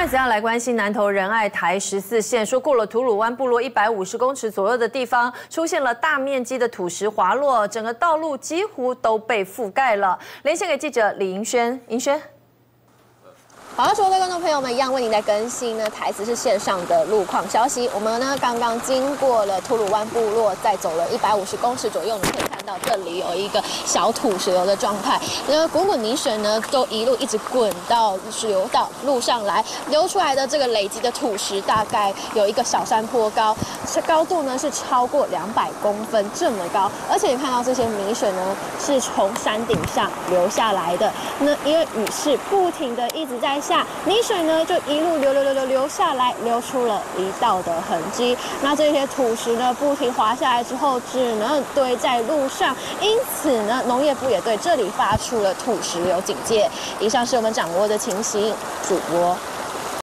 外，怎样来关心南投仁爱台14线？说过了吐鲁湾部落150公尺左右的地方，出现了大面积的土石滑落，整个道路几乎都被覆盖了。连线给记者李盈轩，盈轩。 好，所有的观众朋友们，一样为您在更新呢台14线上的路况消息。我们呢刚刚经过了吐鲁湾部落，再走了150公尺左右，你可以看到这里有一个小土石流的状态。滚滚泥水呢，都一路一直滚到流到路上来，流出来的这个累积的土石，大概有一个小山坡高，高度呢是超过200公分这么高。而且你看到这些泥水呢，是从山顶上流下来的。那因为雨势不停的一直在下，泥水呢就一路流下来，流出了一道的痕迹。那这些土石呢不停滑下来之后，只能堆在路上，因此呢，农业部也对这里发出了土石流警戒。以上是我们掌握的情形，主播。